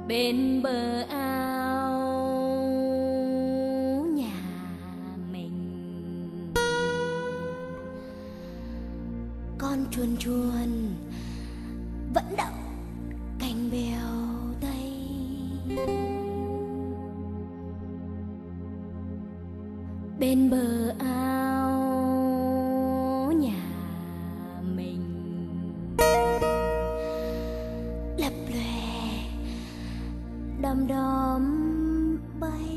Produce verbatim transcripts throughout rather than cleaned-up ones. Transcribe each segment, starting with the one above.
bên bờ ao nhà mình. Con chuồn chuồn vẫn đậu cành bèo tây. Bên bờ ao nhà mình lập lòe đom đóm bay.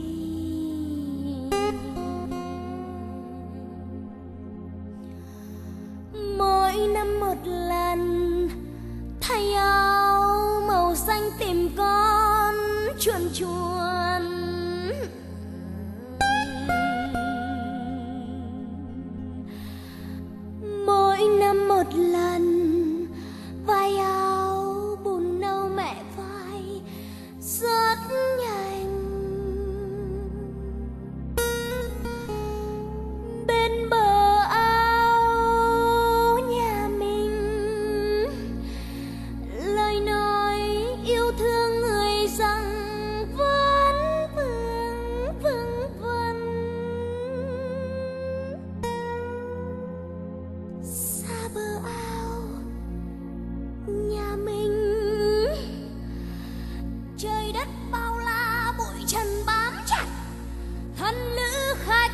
Mỗi năm một lần thay áo màu xanh tìm con chuồn chuồn. Mỗi năm một lần vai áo bùn nâu mẹ vai rất nhanh. Bên bờ ao nhà mình lời nói yêu thương người rằng vẫn vương vương vân. Xa bờ ao nhà mình trời đất bao la bụi trần bám chặt thân lữ khách.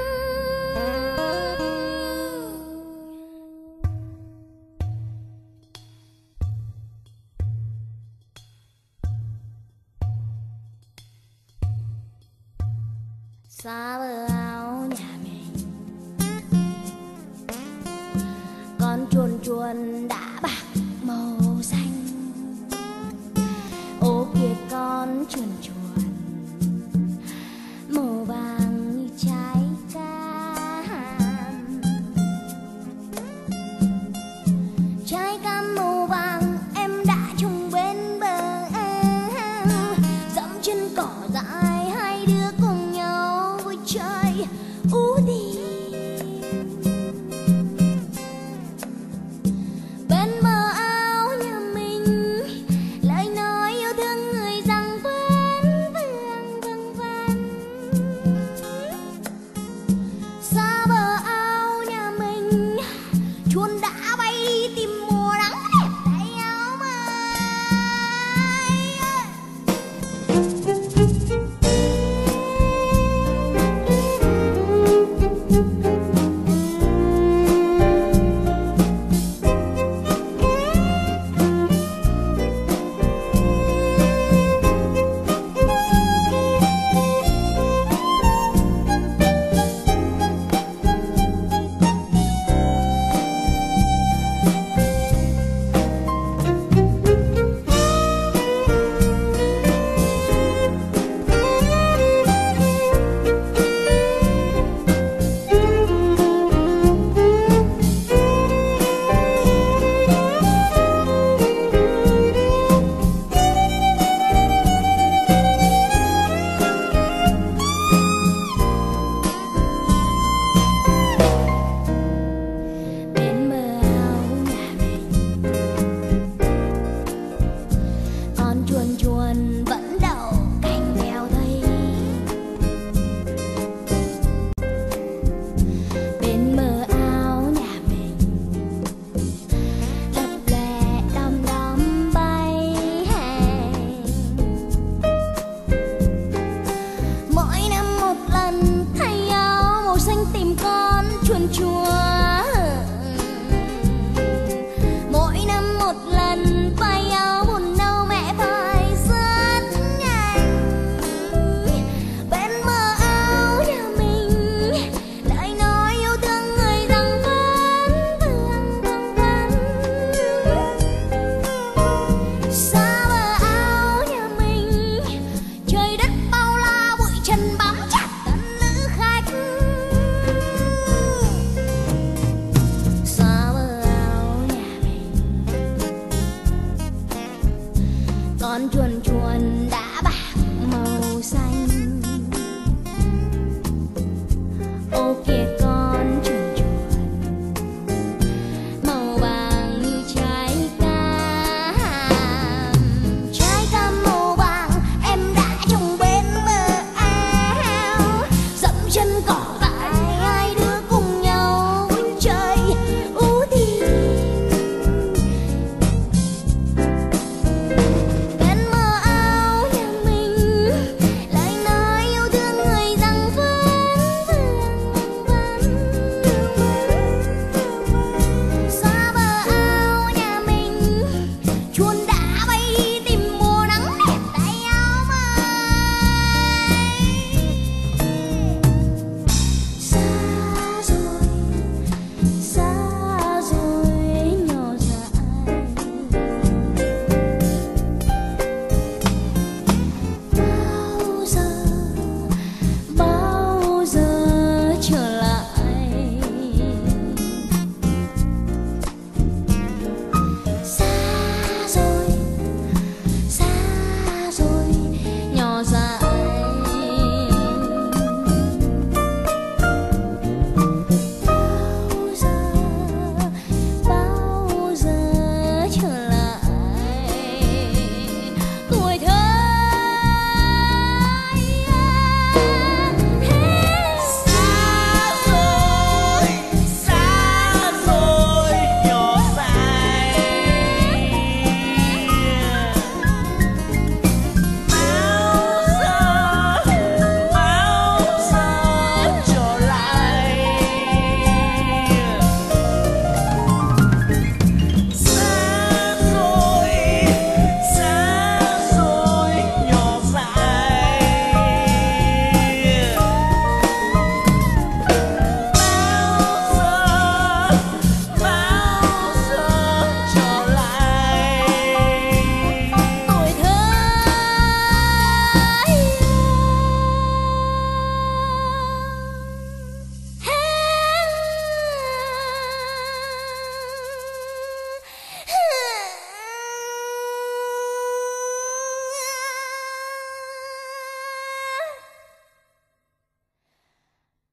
Xa bờ ao nhà mình con chuồn chuồn đã bạc màu xanh. Ô kia con chuồn chuồn màu vàng như trái cam. Trái cam màu vàng em đã trồng bên bờ ao. Dẫm trên cỏ dại hai đứa cùng nhau vui chơi ú đi. Bên bờ ao nhà mình lời nói yêu thương người rằng vẫn vương vương vân. Xa bờ ao nhà mình chuồn đã bay tìm mùa nắng đẹp tay áo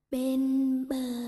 bên bờ.